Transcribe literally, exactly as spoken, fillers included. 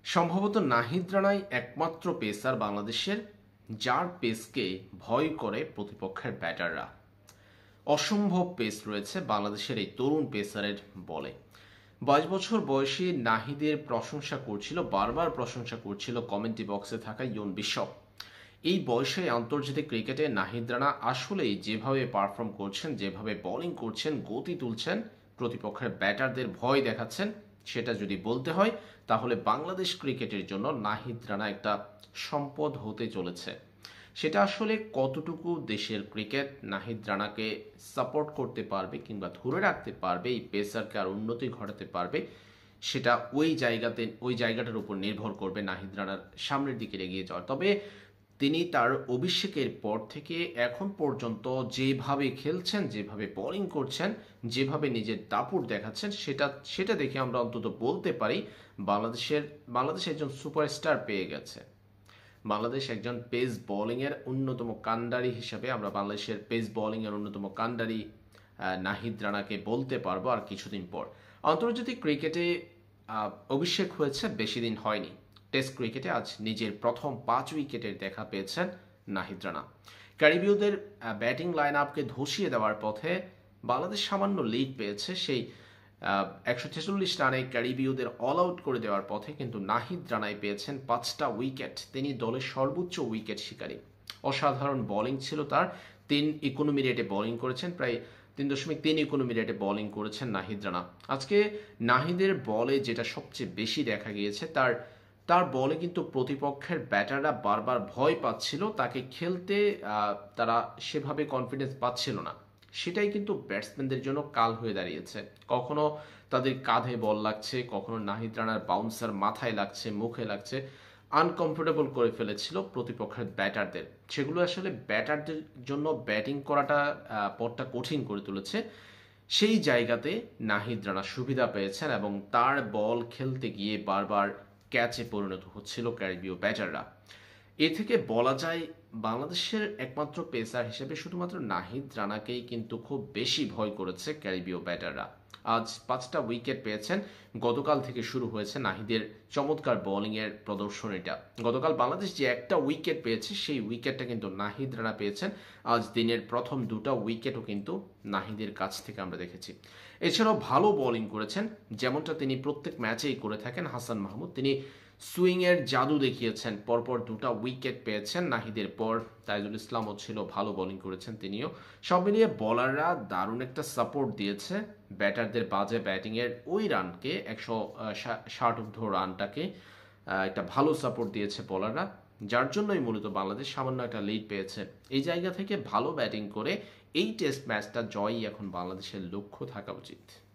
সম্ভবত নাহিদ রানাই একমাত্র পেসার বাংলাদেশের যার পেসকে ভয় করে প্রতিপক্ষের ব্যাটাররা। অসম্ভব পেস রয়েছে বাংলাদেশের এই তরুণ পেসারের বলে। বাইশ বছর বয়সী নাহিদের প্রশংসা করছিল, বারবার প্রশংসা করছিল কমেন্ট্রি বক্সে থাকা ইয়ন বিশপ। এই বয়সে আন্তর্জাতিক ক্রিকেটে নাহিদ রানা আসলেই যেভাবে পারফর্ম করছেন, যেভাবে বোলিং করছেন, গতি তুলছেন, প্রতিপক্ষের ব্যাটারদের ভয় দেখাচ্ছেন, সেটা যদি বলতে হয় তাহলে বাংলাদেশ ক্রিকেটের জন্য নাহিদ রানা একটা সম্পদ হতে চলেছে। সেটা আসলে কতটুকু দেশের ক্রিকেট নাহিদ রানাকে সাপোর্ট করতে পারবে কিংবা ধরে রাখতে পারবে, এই পেসারকে আর উন্নতি ঘটাতে পারবে, সেটা ওই জায়গাতে ওই জায়গাটার উপর নির্ভর করবে নাহিদ রানার সামনের দিকে এগিয়ে যাওয়ার। তবে তিনি তার অভিষেকের পর থেকে এখন পর্যন্ত যেভাবে খেলছেন, যেভাবে বোলিং করছেন, যেভাবে নিজের দাপট দেখাচ্ছেন, সেটা সেটা দেখে আমরা অন্তত বলতে পারি বাংলাদেশের বাংলাদেশ একজন সুপারস্টার পেয়ে গেছে। বাংলাদেশ একজন পেস বোলিংয়ের অন্যতম কান্ডারি হিসাবে আমরা বাংলাদেশের পেস বোলিংয়ের অন্যতম কান্ডারি নাহিদ রানাকে বলতে পারবো আর কিছুদিন পর। আন্তর্জাতিক ক্রিকেটে অভিষেক হয়েছে, বেশি দিন হয়নি। টেস্ট ক্রিকেটে আজ নিজের প্রথম পাঁচ উইকেটের দেখা পেয়েছেন নাহিদ রানা। ক্যারিবীয়দের ব্যাটিং লাইন আপকে ধসিয়ে দেওয়ার পথে বাংলাদেশ সামান্য লিড পেয়েছে। সেই একশো ছেচল্লিশ রানে ক্যারিবীয়দের অল আউট করে দেওয়ার পথে কিন্তু নাহিদ রানাই পেয়েছেন পাঁচটা উইকেট। তিনি দলের সর্বোচ্চ উইকেট শিকারী। অসাধারণ বোলিং ছিল তার। তিন ইকোনমি রেটে বোলিং করেছেন, প্রায় তিন দশমিক তিন ইকোনমি রেটে বোলিং করেছেন নাহিদ রানা। আজকে নাহিদের বলে যেটা সবচেয়ে বেশি দেখা গিয়েছে, তার তার বলে কিন্তু প্রতিপক্ষের ব্যাটাররা বারবার ভয় পাচ্ছিল, তাকে খেলতে তারা সেভাবে কনফিডেন্স পাচ্ছিল না। সেটাই কিন্তু ব্যাটসম্যানদের জন্য কাল হয়ে দাঁড়িয়েছে। কখনো তাদের কাঁধে বল লাগছে, কখনো নাহিদ রানার বাউন্সার মাথায় লাগছে, মুখে লাগছে, আনকমফোর্টেবল করে ফেলেছিল প্রতিপক্ষের ব্যাটারদের। সেগুলো আসলে ব্যাটারদের জন্য ব্যাটিং করাটা পথটা কঠিন করে তুলেছে। সেই জায়গাতে নাহিদ রানা সুবিধা পেয়েছেন এবং তার বল খেলতে গিয়ে বারবার ক্যাচে পরিণত হচ্ছিল ক্যারিবীয় ব্যাটাররা। এ থেকে বলা যায় বাংলাদেশের একমাত্র পেসার হিসেবে শুধুমাত্র নাহিদ রানাকেই কিন্তু খুব বেশি ভয় করেছে ক্যারিবীয় ব্যাটাররা। আজ পাঁচটা উইকেট পেয়েছেন। গতকাল থেকে শুরু হয়েছে নাহিদের চমৎকার বোলিংয়ের প্রদর্শনীটা। গতকাল বাংলাদেশ যে একটা উইকেট পেয়েছে, সেই উইকেটটা কিন্তু নাহিদ রানা পেয়েছেন। আজ দিনের প্রথম দুটা উইকেটও কিন্তু নাহিদের কাছ থেকে আমরা দেখেছি। এছাড়াও ভালো বোলিং করেছেন, যেমনটা তিনি প্রত্যেক ম্যাচেই করে থাকেন হাসান মাহমুদ। তিনি সুইংয়ের জাদু দেখিয়েছেন, পরপর দুটা উইকেট পেয়েছেন। নাহিদের পর তাইজুল ইসলামও ছিল, ভালো বোলিং করেছেন তিনিও। সব মিলিয়ে বোলাররা দারুণ একটা সাপোর্ট দিয়েছে ব্যাটারদের বাজে ব্যাটিংয়ের ওই রানকে, একশো ষাট ঊর্ধ্ব রানটাকে একটা ভালো সাপোর্ট দিয়েছে বোলাররা, যার জন্যই মূলত বাংলাদেশ সামান্য একটা লিড পেয়েছে। এই জায়গা থেকে ভালো ব্যাটিং করে এই টেস্ট ম্যাচটা জয়ই এখন বাংলাদেশের লক্ষ্য থাকা উচিত।